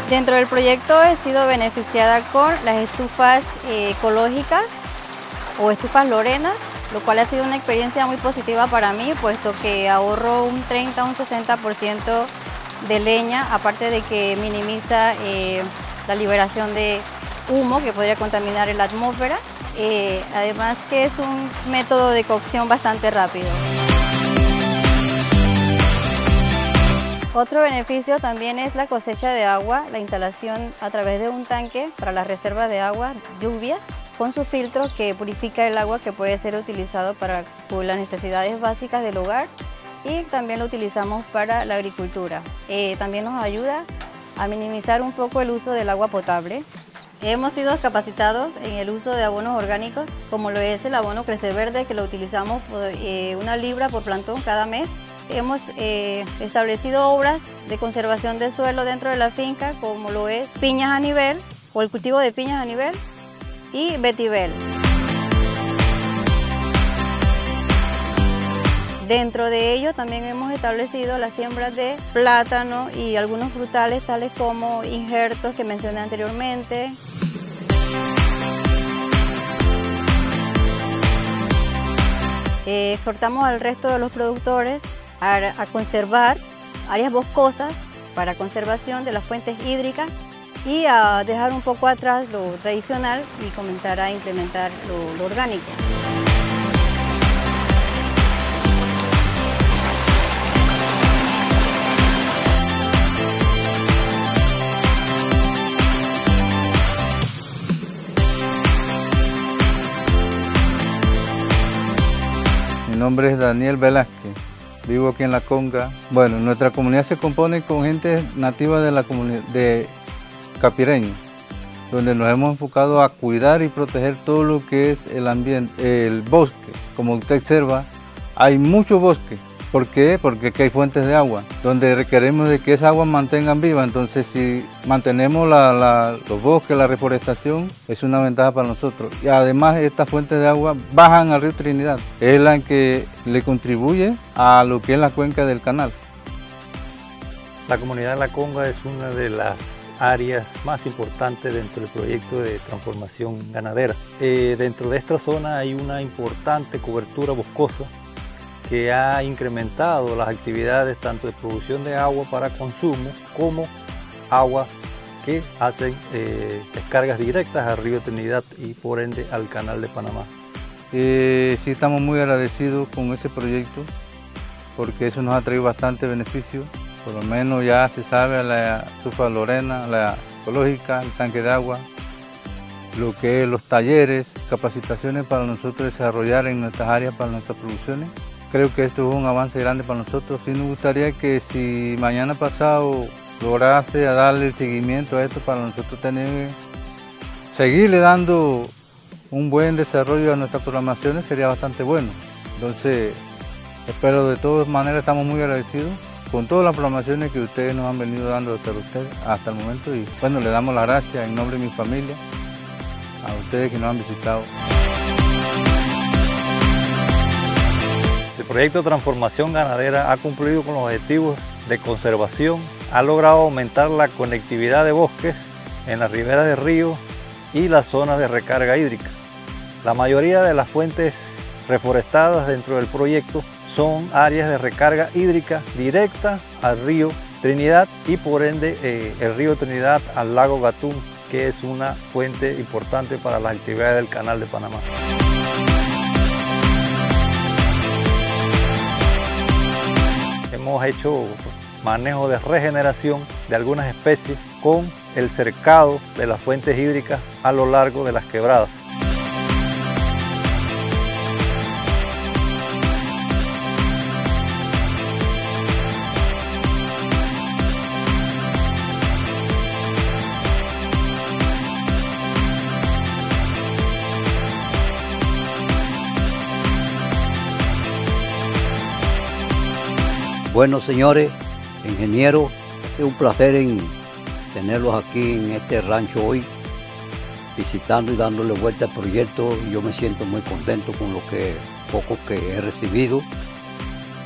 Dentro del proyecto he sido beneficiada con las estufas ecológicas o estufas lorenas, lo cual ha sido una experiencia muy positiva para mí, puesto que ahorro un 30 o un 60% de leña, aparte de que minimiza la liberación de humo que podría contaminar la atmósfera, además que es un método de cocción bastante rápido. Otro beneficio también es la cosecha de agua, la instalación a través de un tanque para las reservas de agua, lluvia, con su filtro que purifica el agua que puede ser utilizado para las necesidades básicas del hogar y también lo utilizamos para la agricultura. También nos ayuda a minimizar un poco el uso del agua potable. Hemos sido capacitados en el uso de abonos orgánicos, como lo es el abono Crece Verde, que lo utilizamos 1 libra por plantón cada mes. Hemos establecido obras de conservación de suelo dentro de la finca, como lo es piñas a nivel o el cultivo de piñas a nivel y vetiver. Dentro de ello también hemos establecido las siembras de plátano y algunos frutales tales como injertos que mencioné anteriormente. Exhortamos al resto de los productores a conservar áreas boscosas para conservación de las fuentes hídricas y a dejar un poco atrás lo tradicional y comenzar a implementar lo orgánico. Mi nombre es Daniel Velázquez, vivo aquí en La Conga. Bueno, nuestra comunidad se compone con gente nativa de la comunidad de Capireño, donde nos hemos enfocado a cuidar y proteger todo lo que es el ambiente, el bosque. Como usted observa, hay mucho bosque. ¿Por qué? Porque aquí hay fuentes de agua, donde requerimos de que esa agua mantengan viva. Entonces, si mantenemos los bosques, la reforestación, es una ventaja para nosotros. Y además, estas fuentes de agua bajan al río Trinidad. Es la que le contribuye a lo que es la cuenca del canal. La comunidad de La Conga es una de las áreas más importantes dentro del proyecto de transformación ganadera. Dentro de esta zona hay una importante cobertura boscosa que ha incrementado las actividades tanto de producción de agua para consumo como agua que hacen descargas directas al río Trinidad y por ende al canal de Panamá. Sí, estamos muy agradecidos con ese proyecto porque eso nos ha traído bastante beneficio. Por lo menos ya se sabe la estufa lorena, la ecológica, el tanque de agua, lo que es los talleres, capacitaciones para nosotros desarrollar en nuestras áreas para nuestras producciones. Creo que esto es un avance grande para nosotros. Sí nos gustaría que si mañana pasado lograse darle el seguimiento a esto para nosotros seguirle dando un buen desarrollo a nuestras programaciones sería bastante bueno. Entonces, espero de todas maneras, estamos muy agradecidos con todas las programaciones que ustedes nos han venido dando hasta el momento y bueno, le damos las gracias en nombre de mi familia a ustedes que nos han visitado. El proyecto de transformación ganadera ha cumplido con los objetivos de conservación, ha logrado aumentar la conectividad de bosques en las riberas de ríos y las zonas de recarga hídrica. La mayoría de las fuentes reforestadas dentro del proyecto son áreas de recarga hídrica directa al río Trinidad y por ende el río Trinidad al lago Gatún, que es una fuente importante para las actividades del canal de Panamá. Hemos hecho manejo de regeneración de algunas especies con el cercado de las fuentes hídricas a lo largo de las quebradas. Bueno, señores, ingenieros, es un placer tenerlos aquí en este rancho hoy, visitando y dándole vuelta al proyecto. Yo me siento muy contento con lo poco que he recibido.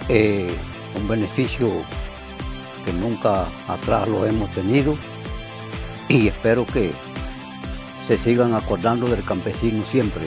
Un beneficio que nunca atrás lo hemos tenido. y espero que se sigan acordando del campesino siempre.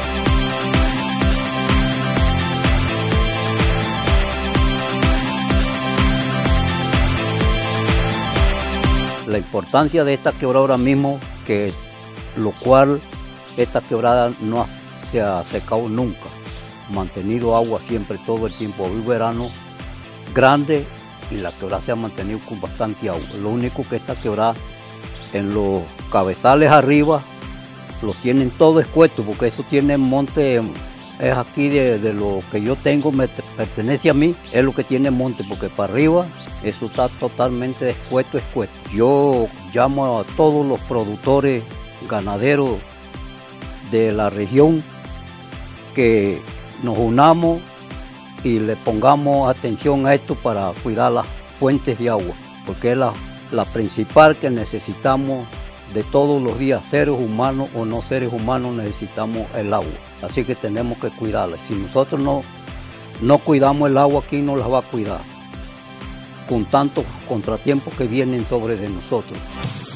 La importancia de esta quebrada ahora mismo, que lo cual esta quebrada no se ha secado nunca, mantenido agua siempre todo el tiempo, hoy verano grande y la quebrada se ha mantenido con bastante agua. Lo único que esta quebrada en los cabezales arriba los tienen todo expuesto, porque eso tiene monte, es aquí de lo que yo tengo, me pertenece a mí, es lo que tiene monte, porque para arriba eso está totalmente expuesto. Yo llamo a todos los productores ganaderos de la región que nos unamos y le pongamos atención a esto para cuidar las fuentes de agua, porque es la principal que necesitamos de todos los días, seres humanos o no seres humanos, necesitamos el agua. Así que tenemos que cuidarla. Si nosotros no cuidamos el agua, ¿quién nos la va a cuidar? Con tantos contratiempos que vienen sobre de nosotros.